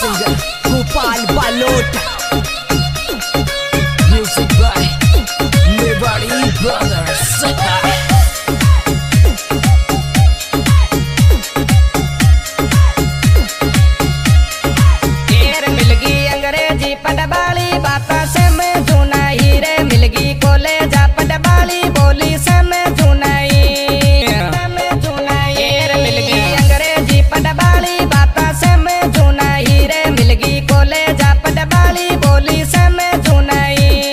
Singer Gopal Balot, music by Mewari brothers. अंग्रेजी पटवाली बाता से मैं जुनाई रे मिलगी कॉलेज पटवाली बोली से मैं जुनाई रे मिलगी अंग्रेजी पटवाली बाता से मैं जुनाई रे मिलगी कॉलेज पटवाली बोली से मैं जुनाई।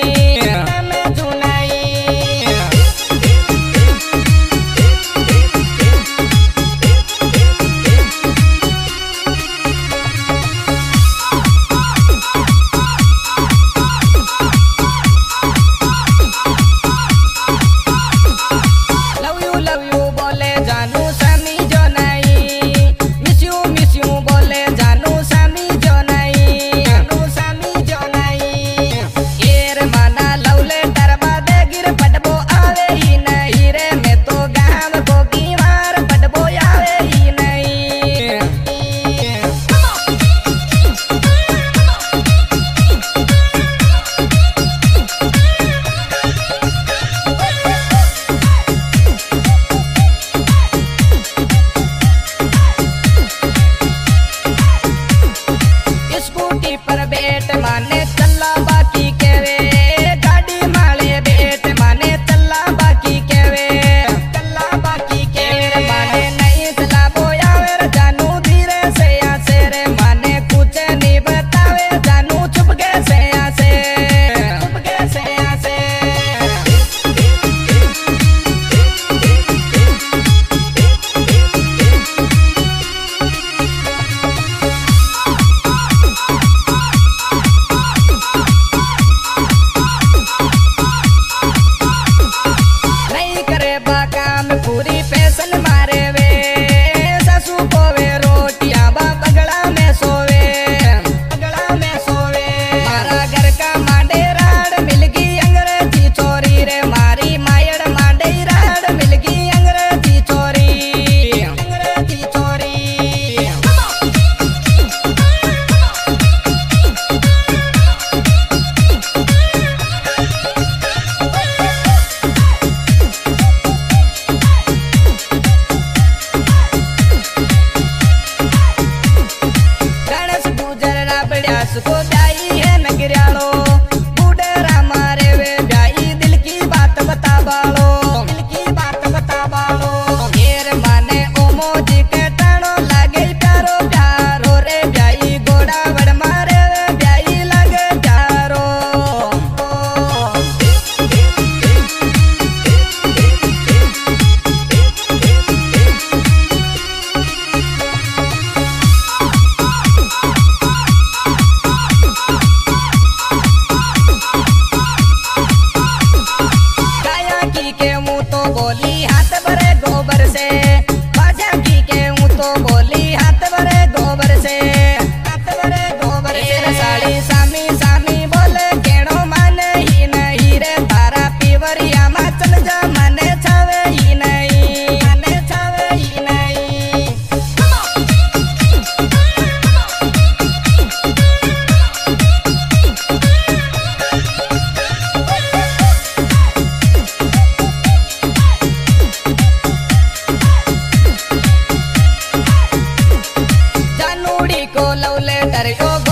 स्कूटी पर बैठ माने चला बाकी केवे गाड़ी माले बैठ माने चला बाकी केवे माने नहीं चला बोया वे जानू धीरे से आसे रे माने कुछ नहीं बतावे जानू चुप के से आसे पूरी फैशन मारे वे ससु को वे रोटियां बगड़ा में सोवे मारा घर का मांडे राड मिलगी अंग्रेजी चोरी रे मारी मायड़ मांडे राड मिलगी अंग्रेजी चोरी। को ब्याई है नगरियालो बूढ़े रामारे वे ब्याई दिल की बात बता बालो घेर माने ओमो जी के टाणो लागे प्यारो प्यारो रे ब्याई गोड़ा बड़ मारे वे ब्याई लागे प्यारो। बोली हाथ भरे गोबर से बाजा की के हूँ तो बोली हाथ भरे गोबर से साड़ी सामी सामी बोले केड़ो माने ही नहीं रे तारा पीवरिया मा चल जा माने छावे ही नहीं। को लव लेटर